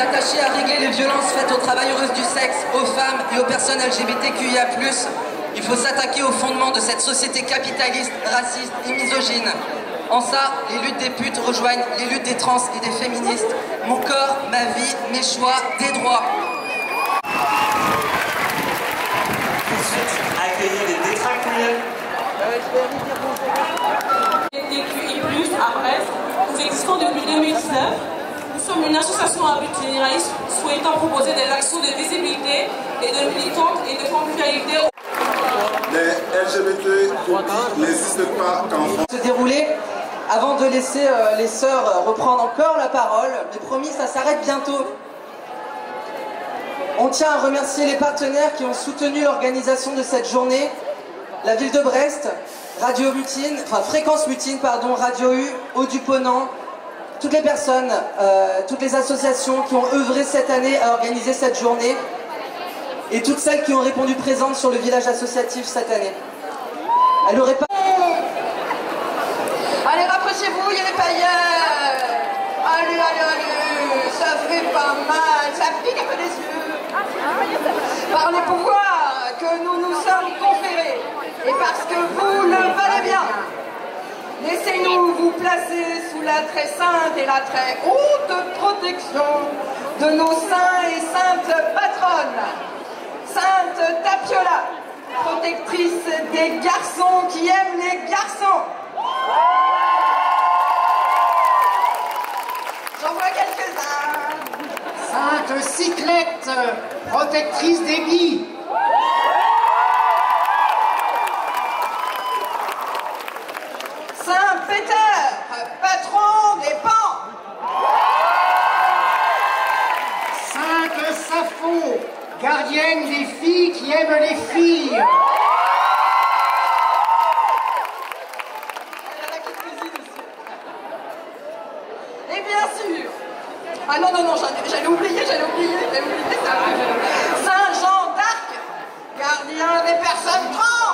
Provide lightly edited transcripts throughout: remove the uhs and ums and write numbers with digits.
attachez à régler les violences faites aux travailleuses du sexe, aux femmes et aux personnes LGBTQIA+, il faut s'attaquer au fondement de cette société capitaliste, raciste et misogyne. En ça, les luttes des putes rejoignent les luttes des trans et des féministes. Mon corps, ma vie, mes choix, des droits. Accueillir les détracteurs. LGBTQI+, à Brest, nous existons depuis 2019. Nous sommes une association à but généraliste souhaitant proposer des actions de visibilité et de militante et de convivialité. Les LGBT n'existent pas qu'en France. Se dérouler avant de laisser les sœurs reprendre encore la parole. Mais promis, ça s'arrête bientôt. On tient à remercier les partenaires qui ont soutenu l'organisation de cette journée. La ville de Brest, Radio Mutine, enfin Fréquence Mutine, pardon, Radio U, Haut-du-Ponant, toutes les personnes, toutes les associations qui ont œuvré cette année à organiser cette journée et toutes celles qui ont répondu présentes sur le village associatif cette année. Elle n'aurait pas... Allez, rapprochez-vous, il y a les paillettes. Allez, allez, allez, ça fait pas mal, ça pique un peu les yeux. Par les pouvoirs que nous nous sommes conférés et parce que vous le valez bien, laissez-nous vous placer sous la très sainte et la très haute protection de nos saints et saintes patronnes. Sainte Tapiola, protectrice des garçons qui aiment les garçons. J'en vois quelques-uns. Sainte Cyclette, protectrice des billes. Saint Peter, patron des pans. Sainte Sappho, gardienne des filles qui aiment les filles. Et bien sûr. Ah non, non, non, j'allais oublier ça. Saint Jean d'Arc, gardien des personnes trans.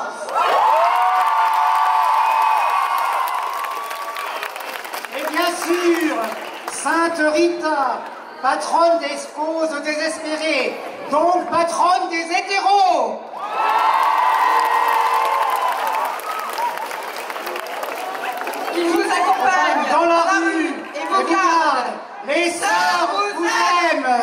Et bien sûr, Sainte Rita, patronne des sposes désespérées, donc patronne des hétéros. Il vous accompagne Dans la rue et vous garde. Les sœurs vous aiment.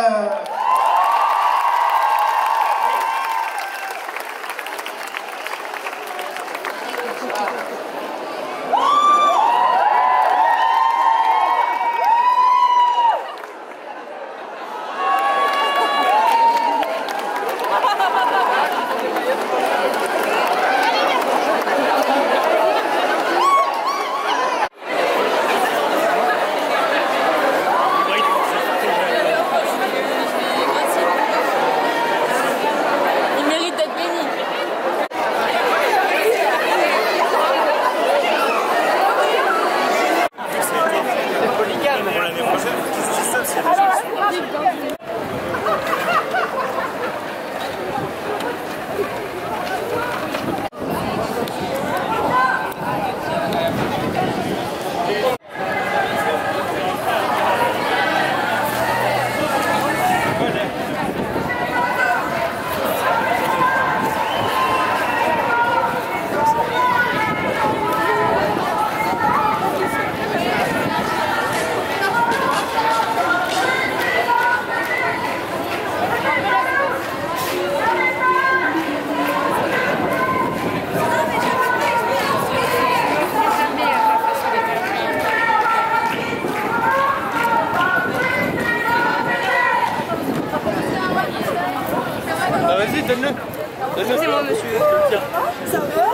Vas-y, donne-le. C'est moi, monsieur. Ça va?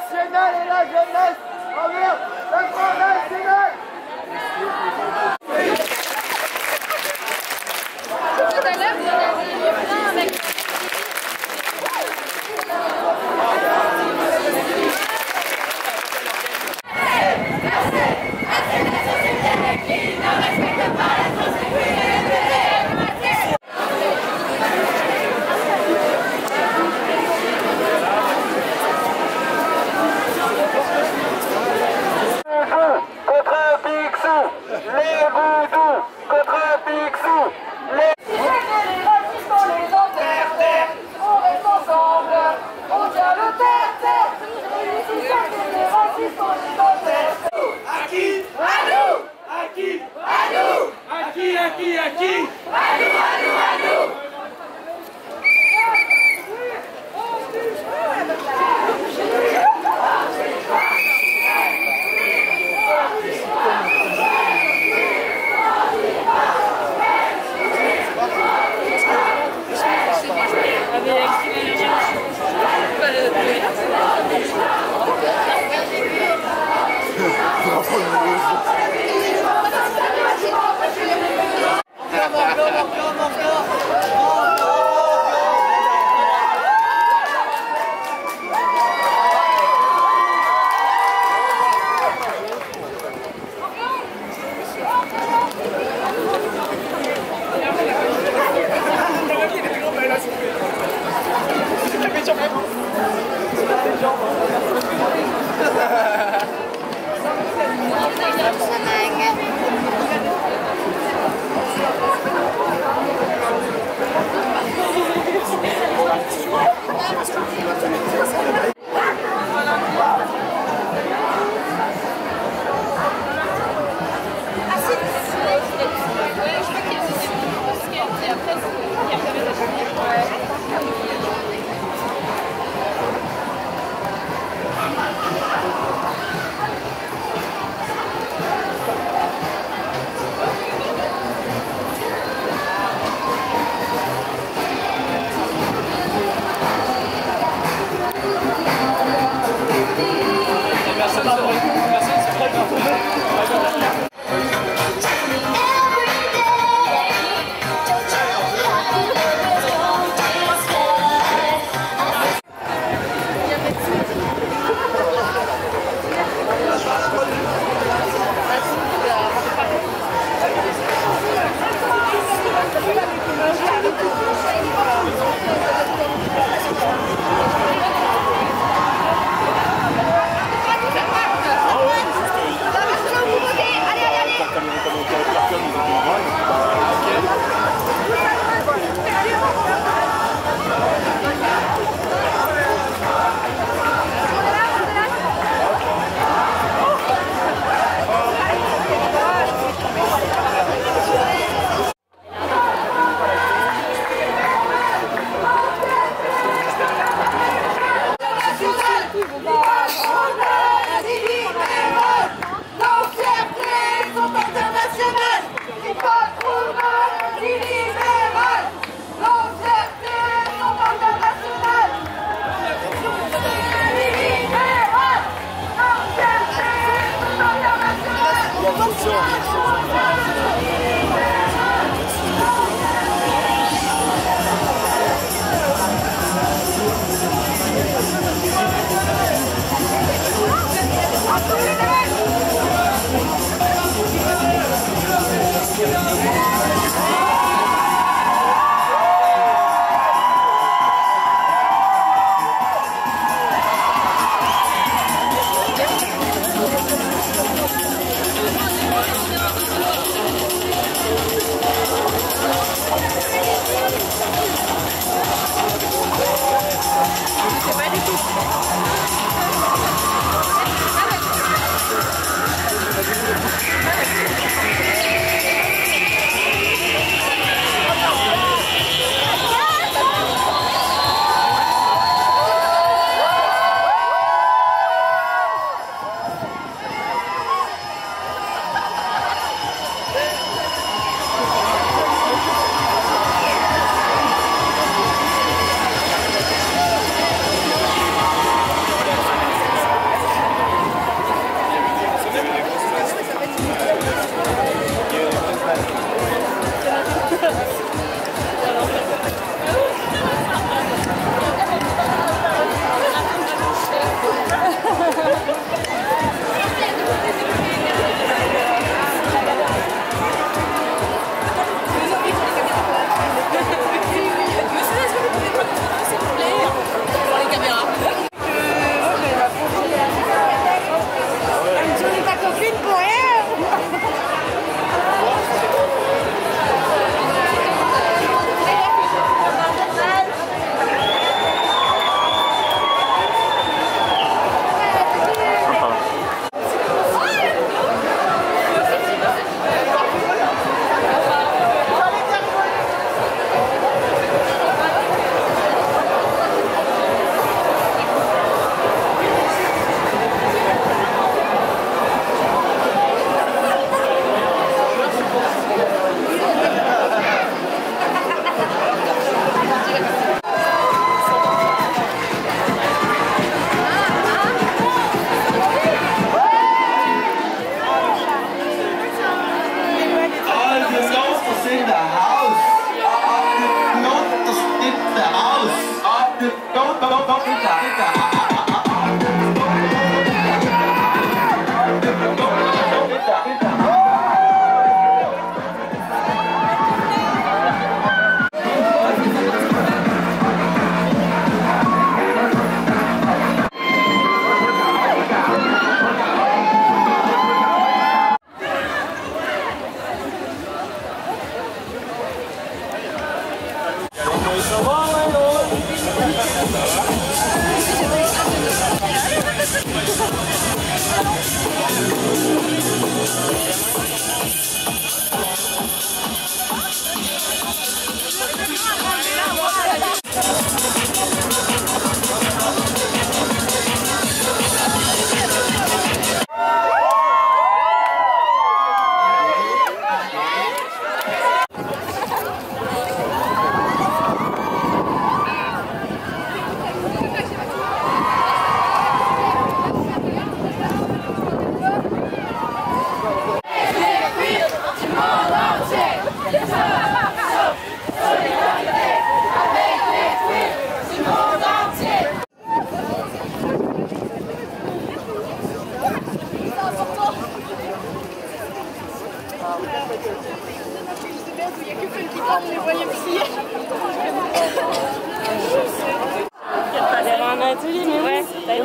National et la jeunesse envers le Front National. Tout à l'heure, vous en avez plein avec...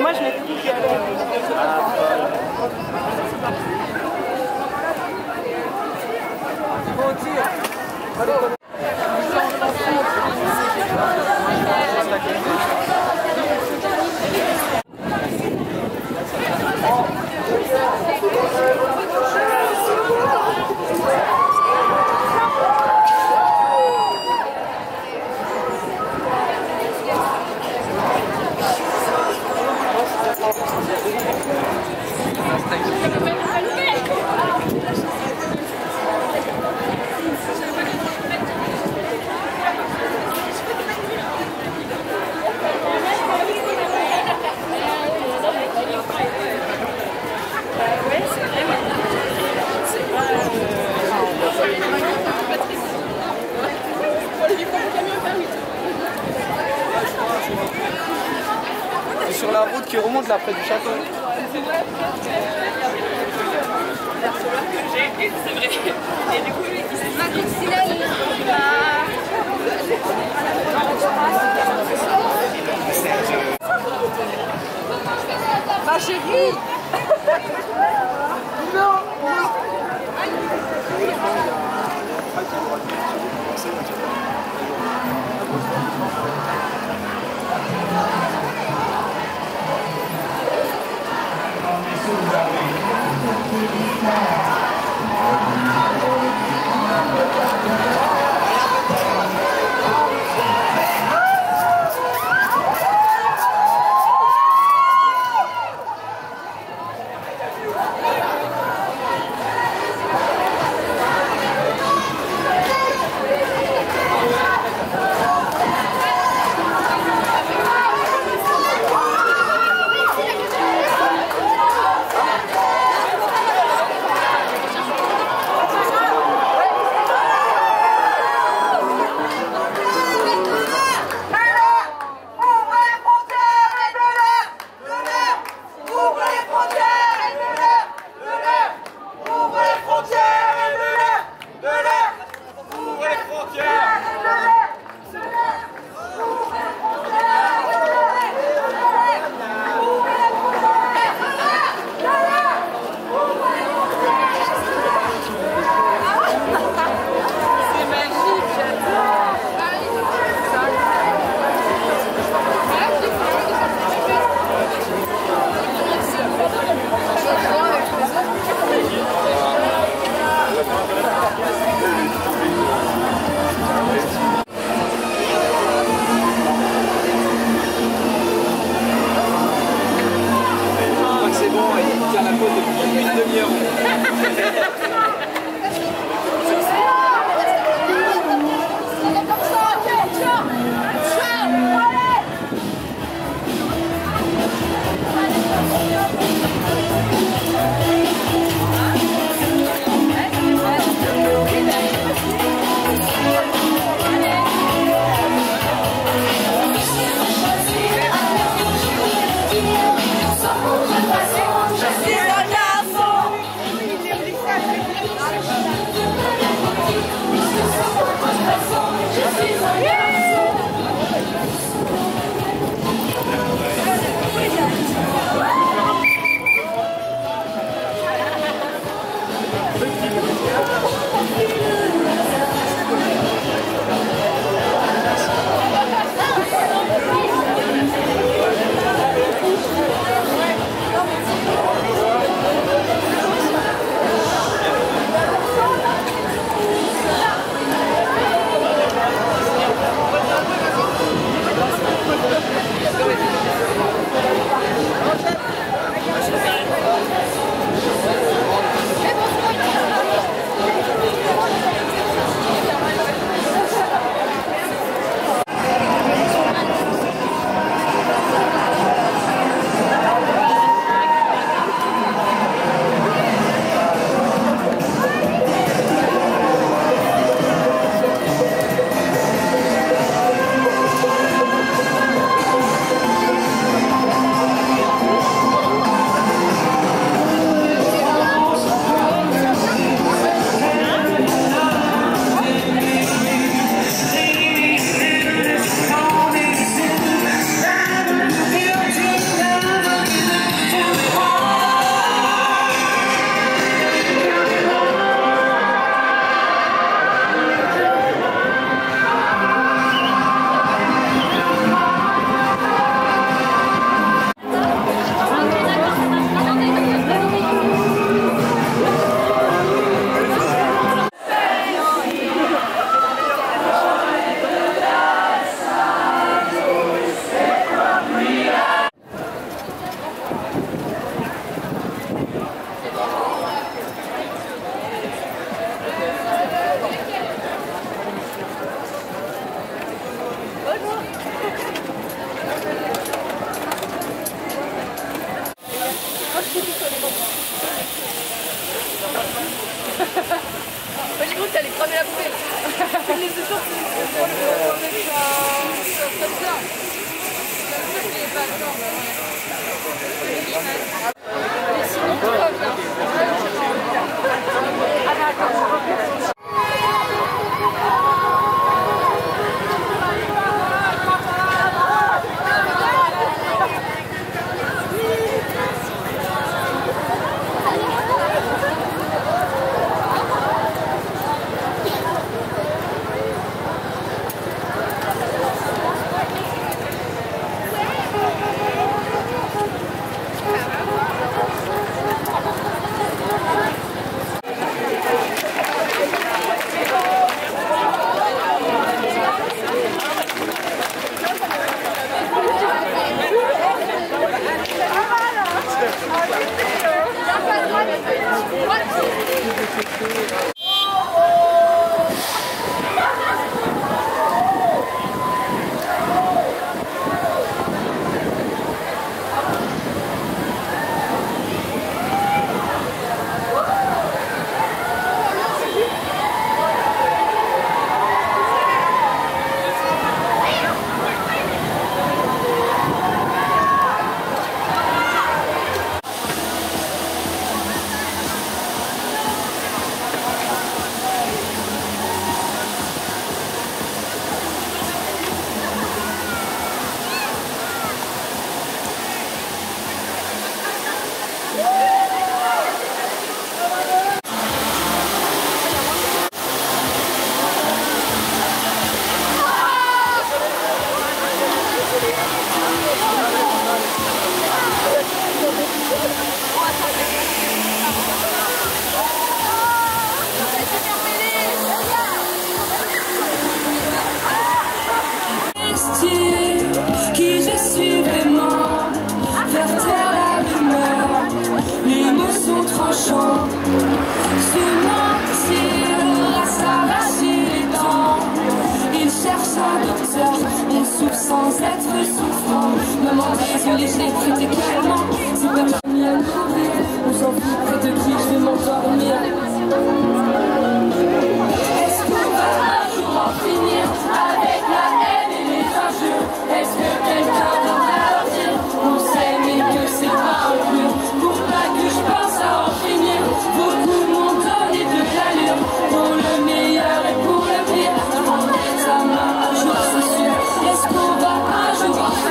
moi je m'étais dit qu'il y avait... Sur la route qui remonte là près du château. C'est vrai. Et du coup, il s'est ma chérie. Non. Moi j'ai cru que t'allais cramer la poubelle. Qui je suis vraiment, faire taire la rumeur, les mots sont tranchants, se mentir, à s'arracher les dents, il cherche un docteur, on souffre sans être souffrant, maman désolé je l'ai traité clairement, c'est pas mis à mourir, on s'en fout près de qui je vais m'endormir. Est-ce qu'on va un jour en finir avec la haine et les injures? Est-ce que quelqu'un viendra leur dire on sait mais que c'est pas un mur? Pour pas que je pense à en finir, beaucoup m'ont donné de l'allure. Pour le meilleur et pour le pire, prendre sa main un jour c'est sûr. Est-ce qu'on va un jour en finir?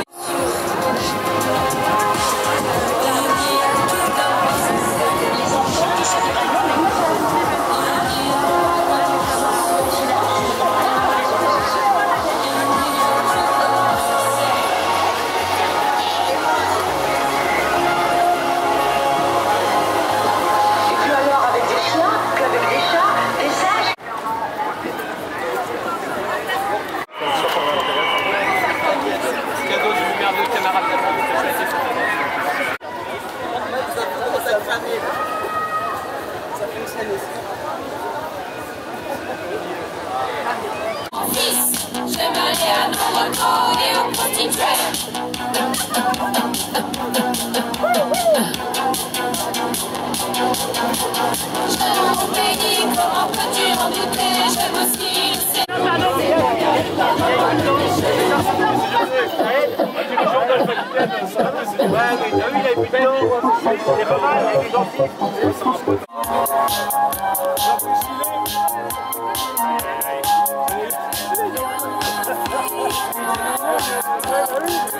J'aimerais à nos records et aux prostituées. J'aime mon pays, comment peux-tu en douter? J'aime aussi le